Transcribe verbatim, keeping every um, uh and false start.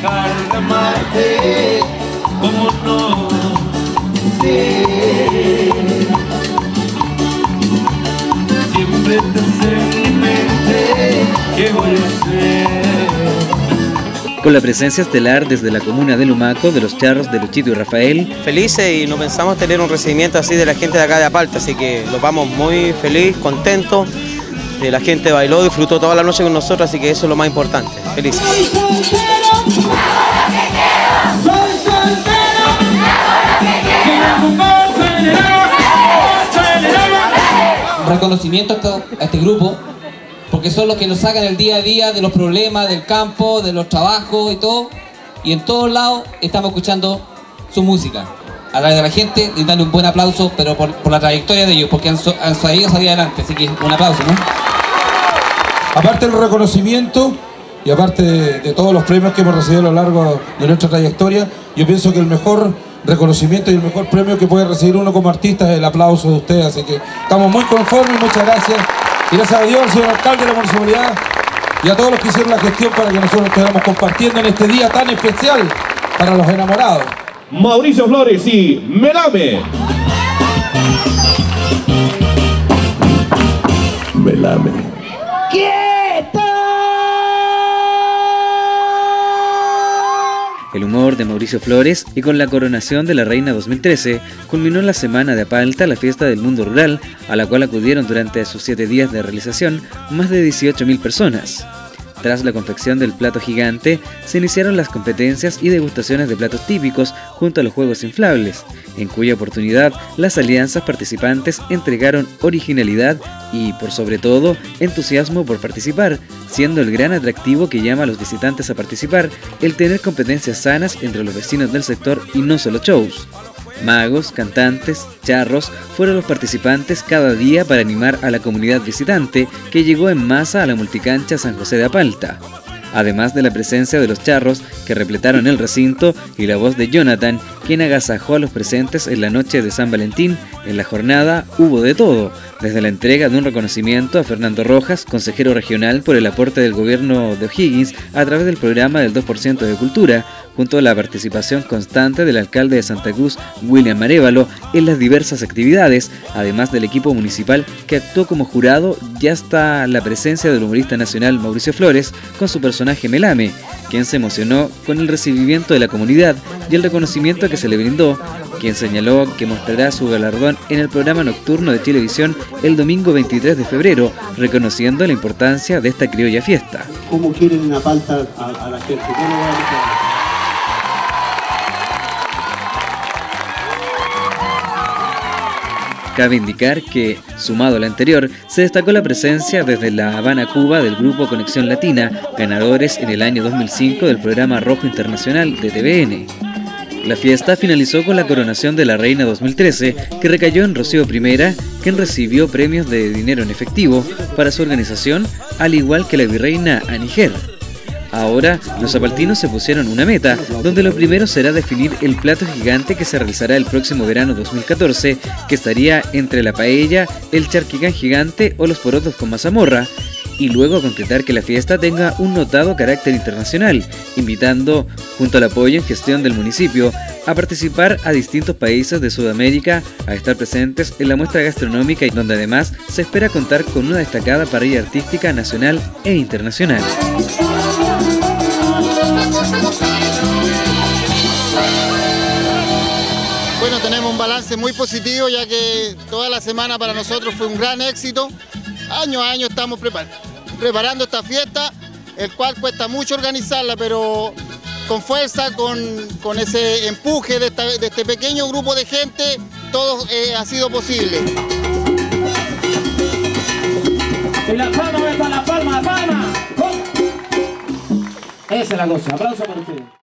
dejar de amarte, como no sé. Siempre pensé en mi mente, ¿qué voy a hacer? Con la presencia estelar desde la comuna de Lumaco de los charros de Luchito y Rafael. Felices y no pensamos tener un recibimiento así de la gente de acá de Apalta, así que nos vamos muy felices, contentos. La gente bailó, disfrutó toda la noche con nosotros, así que eso es lo más importante. Felices. Reconocimiento a este grupo, porque son los que nos sacan el día a día de los problemas del campo, de los trabajos y todo, y en todos lados estamos escuchando su música a través de la gente, y darle un buen aplauso, pero por, por la trayectoria de ellos, porque han, so, han sabido salir adelante, así que un aplauso, ¿no? Aparte del reconocimiento y aparte de, de todos los premios que hemos recibido a lo largo de nuestra trayectoria, yo pienso que el mejor reconocimiento y el mejor premio que puede recibir uno como artista es el aplauso de ustedes, así que estamos muy conformes, muchas gracias. Y gracias a Dios, al señor alcalde de la municipalidad y a todos los que hicieron la gestión para que nosotros estemos compartiendo en este día tan especial para los enamorados. Mauricio Flores y Melame. Melame. ¡Quieto! El humor de Mauricio Flores y con la coronación de la Reina dos mil trece culminó la semana de Apalta la fiesta del mundo rural, a la cual acudieron durante sus siete días de realización más de dieciocho mil personas. Tras la confección del plato gigante, se iniciaron las competencias y degustaciones de platos típicos junto a los juegos inflables, en cuya oportunidad las alianzas participantes entregaron originalidad y, por sobre todo, entusiasmo por participar, siendo el gran atractivo que llama a los visitantes a participar el tener competencias sanas entre los vecinos del sector y no solo shows. Magos, cantantes, charros fueron los participantes cada día para animar a la comunidad visitante que llegó en masa a la multicancha San José de Apalta. Además de la presencia de los charros que repletaron el recinto y la voz de Jonathan, quien agasajó a los presentes en la noche de San Valentín, en la jornada hubo de todo, desde la entrega de un reconocimiento a Fernando Rojas, consejero regional por el aporte del gobierno de O'Higgins a través del programa del dos por ciento de cultura, junto a la participación constante del alcalde de Santa Cruz, William Arévalo, en las diversas actividades, además del equipo municipal que actuó como jurado, y hasta la presencia del humorista nacional Mauricio Flores con su personaje Melame, quien se emocionó con el recibimiento de la comunidad y el reconocimiento que se le brindó, quien señaló que mostrará su galardón en el programa nocturno de Televisión el domingo veintitrés de febrero, reconociendo la importancia de esta criolla fiesta. ¿Cómo quieren en Apalta a, a la gente? ¿Qué no va a Cabe indicar que, sumado a lo anterior, se destacó la presencia desde La Habana, Cuba, del grupo Conexión Latina, ganadores en el año dos mil cinco del programa Rojo Internacional de T V N. La fiesta finalizó con la coronación de la Reina dos mil trece, que recayó en Rocío Primera, quien recibió premios de dinero en efectivo para su organización, al igual que la virreina Aniger. Ahora, los apaltinos se pusieron una meta, donde lo primero será definir el plato gigante que se realizará el próximo verano dos mil catorce, que estaría entre la paella, el charquicán gigante o los porotos con mazamorra, y luego concretar que la fiesta tenga un notado carácter internacional, invitando, junto al apoyo en gestión del municipio, a participar a distintos países de Sudamérica a estar presentes en la muestra gastronómica, y donde además se espera contar con una destacada parrilla artística nacional e internacional. Bueno, tenemos un balance muy positivo, ya que toda la semana para nosotros fue un gran éxito. Año a año estamos prepar preparando esta fiesta, el cual cuesta mucho organizarla, pero con fuerza, con, con ese empuje de, esta, de este pequeño grupo de gente, todo eh, ha sido posible. Y la palma, la palma, la palma. Esa es la cosa. Aplauso para ustedes.